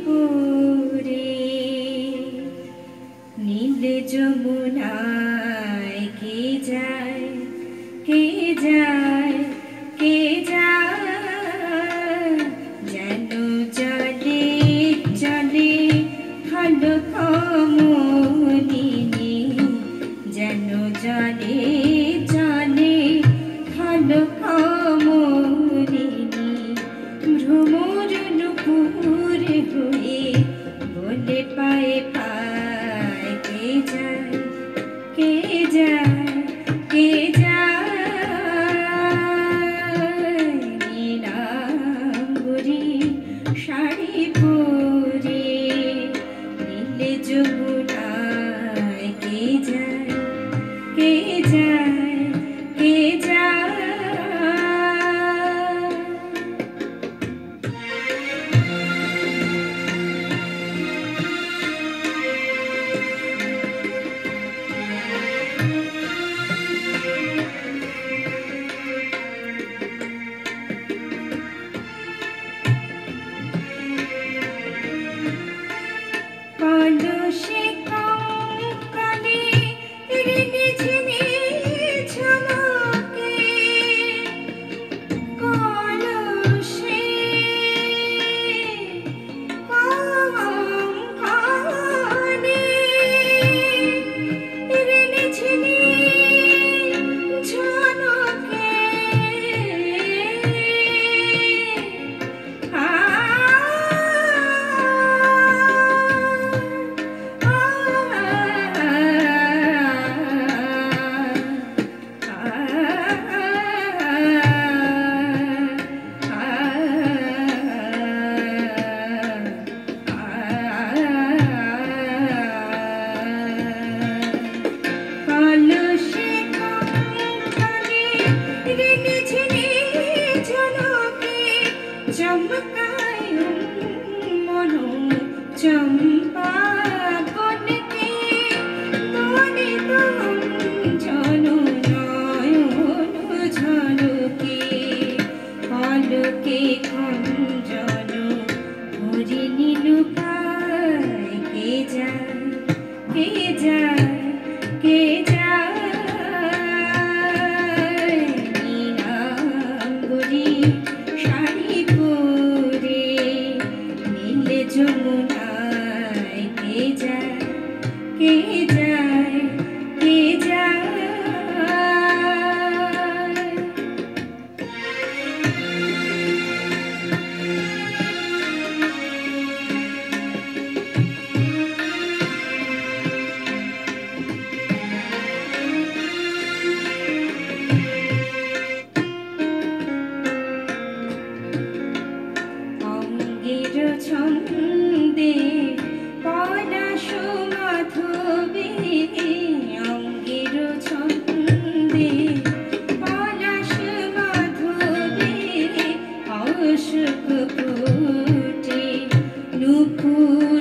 পরে নীল যমুনায় কে যায় কে যায় কে যায় যেন জলে জলে ভালো কমলিনী যেন জলে জলে ভালো কমলিনী ভ্রমর নুপুর হয়ে বলে পায়ে পায় কে যায় কে যায় কে যায় নীলাম্বরী শাড়ি পরে নীল যমুনায় কে যায় কে যায় কে যায় কলসে কঙ্কালে ঋণী ঝিনি ঝমকে কলসে কঙ্কালে ঋণী ঝিনি ঝমকে কলসে কঙ্কালে ঋণী ঝিনি ঝলকে চমকায় মনো চম্পা বনকে মনে ঝনু নয়ন ঝলকে কলকে খঞ্জন হরিণী লুকায় কে যায় কে যায় কে যায় নীলাম্বরী শাড়ি পরে নীল যমুনায় কে যায় কে যায় কে যায় অঙ্গের ছন্দে পলাশ মাধবী অঙ্গের ছন্দে পলাশ মাধবী অশোক ফুটে নুপুর